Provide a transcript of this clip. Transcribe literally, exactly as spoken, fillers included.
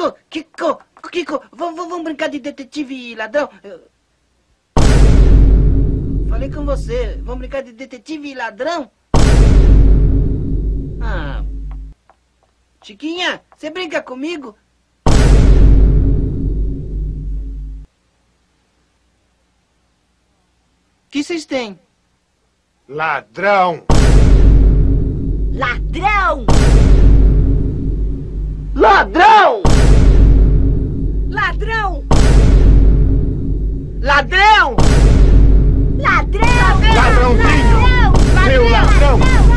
Kiko, Kiko, Kiko, vamos, vamos brincar de detetive e ladrão? Eu... Falei com você, vamos brincar de detetive e ladrão? Ah... Chiquinha, você brinca comigo? O que vocês têm? Ladrão! Ladrão! Ladrão! Ladrão! Ladrão! Ladrão! Ladrãozinho! Meu ladrão!